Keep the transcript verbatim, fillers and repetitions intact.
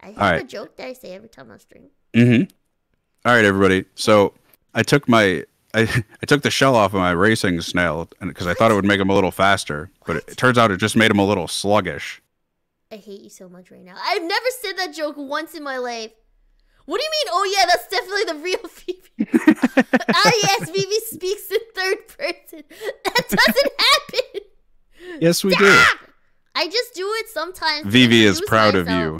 I All have a right. joke that I say every time I stream. Mm-hmm. All right, everybody. So I took my I, I took the shell off of my racing snail because I thought it would make him a little faster, but it, it turns out it just made him a little sluggish. I hate you so much right now. I've never said that joke once in my life. What do you mean? Oh yeah, that's definitely the real Vivi. Ah yes, Vivi speaks in third person. That doesn't happen. Yes, we Stop! do. I just do it sometimes. Vivi is introduce proud myself. of you.